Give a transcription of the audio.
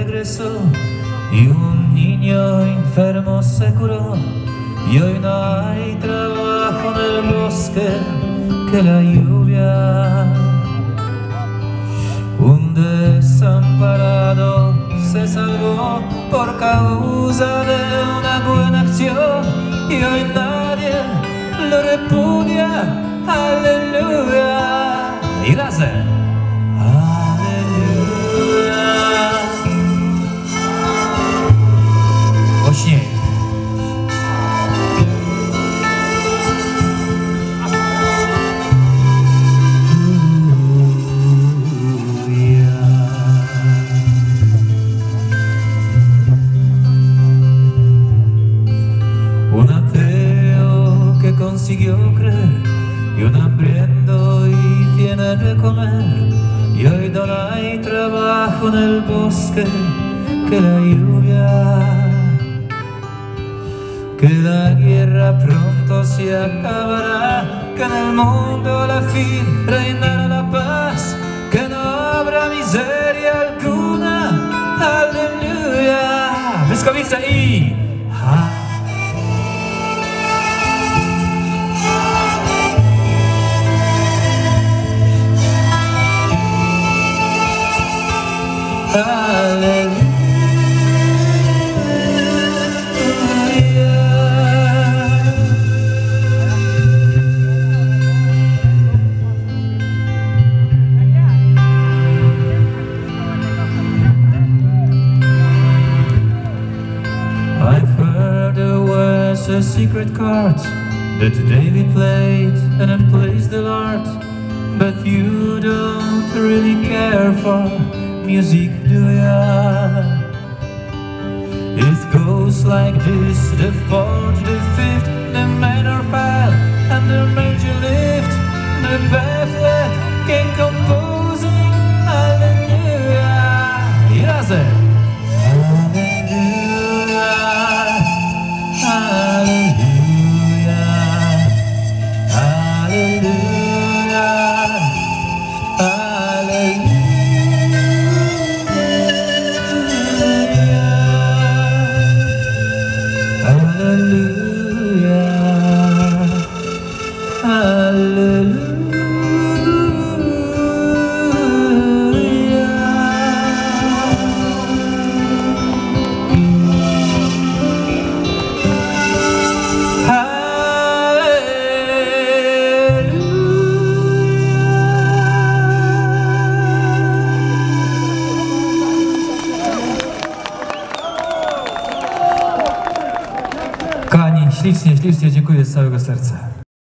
regresó y un niño enfermo se curó, y hoy no hay trabajo en el bosque que la lluvia. Un desamparado se salvó por causa de una buena acción, y hoy nadie lo repudia. Aleluya. Y gracias. Aleluya. Oye. Un ateo que consiguió creer, y un hambriento y tiene de comer, y hoy no hay trabajo en el bosque que la lluvia. Que la guerra pronto se acabará, que en el mundo al fin reinará la paz, que no habrá miseria alguna. Aleluya. Pescovista y Aleluya. I've heard there was a secret chord that David played and it plays the Lord, but you don't really care for music, do ya? It goes like this: the fourth, the fifth, the minor fall, and the major lift, the baffled king composing. Hallelujah. Gracias. Hallelujah. Hallelujah. Hallelujah. Hallelujah. Kochani, ślicznie dziękuję z całego serca.